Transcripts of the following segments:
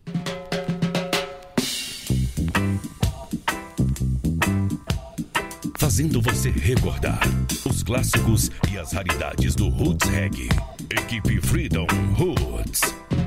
Fazendo você recordar os clássicos e as raridades do Roots Reggae. Equipe Freedom Roots.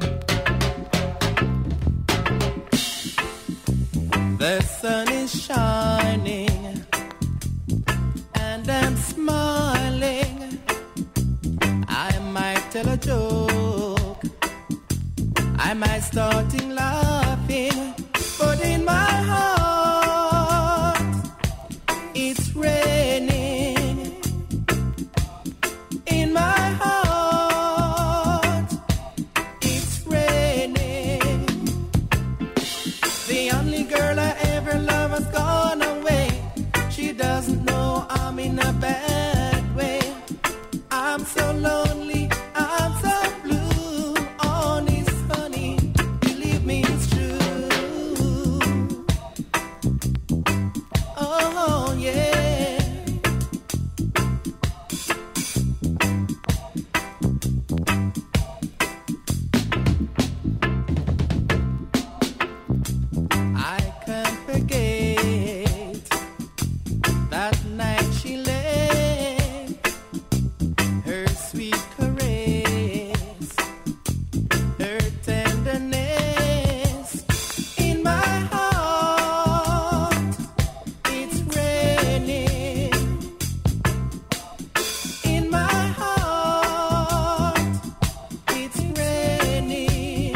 The sun is shining and I'm smiling. I might tell a joke, I might start laughing, but in my heart it's raining. In my heart it's raining. The only girl I ever loved has gone away. She doesn't know I'm in a bad way. I'm so lonely, I'm so blue. Honest honey, believe me it's true. Oh yeah. I can't forget that night she left, her sweet caress, her tenderness. In my heart it's raining. In my heart it's raining.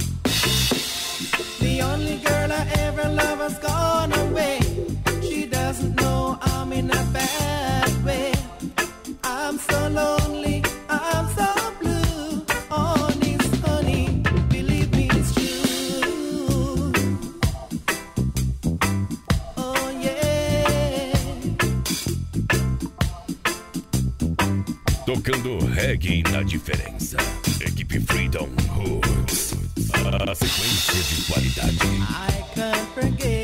The only girl I ever loved has gone away. She doesn't know I'm in a bad way. I'm so lonely, I'm so blue. Honest honey, believe me it's true. Oh yeah. Tocando reggae na diferença. Equipe Freedom Roots. A sequência de qualidade. I can't forget